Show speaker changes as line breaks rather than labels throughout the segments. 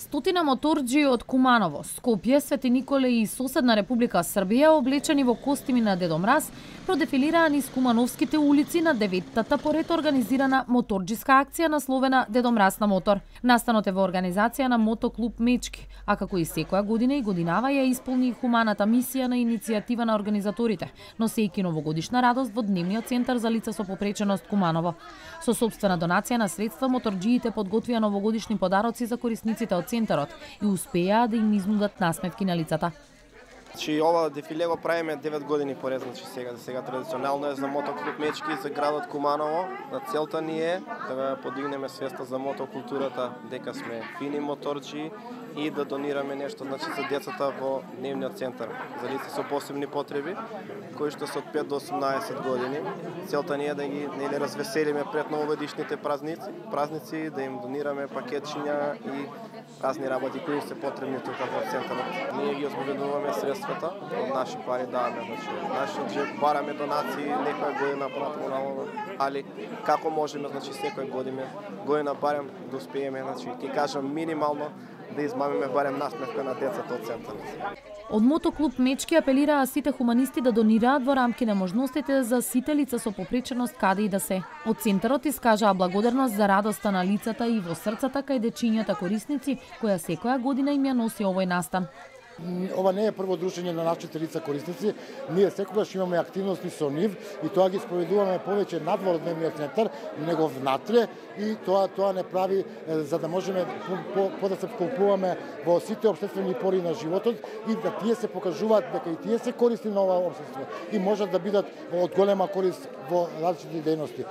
Стотина моторџи од Куманово, Скопје, Свети Николе и соседна Република Србија, облечени во костими на Дедо Мраз, продефилираа низ кумановските улици на 9-тата поред организирана моторџиска акција насловена Дедо Мраз на мотор. Настанот е во организација на Мотоклуб Мечки, а како и секоја година и годинава ја исполни хуманата мисија на иницијатива на организаторите, носејќи новогодишна радост во Дневниот центар за лица со попреченост Куманово. Со сопствена донација на средства, моторџиите подготвија новогодишни подароци за корисниците од центарот и успеа да им изнудат насмевки на лицата.
Ова дефиле го правиме 9 години поред, сега традиционално е за Мотоклуб Мечки за градот Куманово. Целта ни е да подигнеме свеста за мотокултурата, дека сме фини моторџи и да донираме нешто за децата во Дневниот центар за лица со посебни потреби, кои што се од 5 до 18 години. Целта ни е да ги развеселиме пред новогодишните празници, да им донираме пакетчиња и разни работи кои се потребни тука во центарот. Ние ги освободуваме средствата, од наши пари даваме, наши джеб, бараме донации некоја година понатаму, али како можеме, секоја година барем да успееме, ќе кажам минимално да измамиме барем насмевка на децата од центарот.
Од Мотоклуб Мечки апелираа сите хуманисти да донираат во рамки на можностите за сите лица со попреченост каде и да се. Од центарот искажаа благодарност за радоста на лицата и во срцата кај дечињата корисници, која секоја година им ја носи овој настан.
Ова не е прво дружење на нашите лица корисници. Ние секогаш имаме активности со нив и тоа ги споведуваме повеќе надвор од Дневниот центар, него внатре, и тоа не прави за да можеме да се вклопуваме во сите општествени пори на животот и да тие се покажуваат дека и тие се користни на ова општество и можат да бидат од голема корист во различити дејности.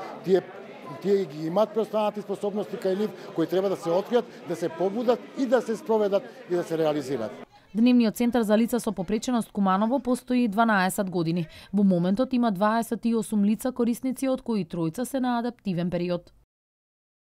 Тие ги имаат преостанати способности кај нив кои треба да се откријат, да се побудат и да се спроведат и да се реализираат.
Дневниот центар за лица со попреченост Куманово постои 12 години. Во моментот има 28 лица корисници, од кои тројца се на адаптивен период.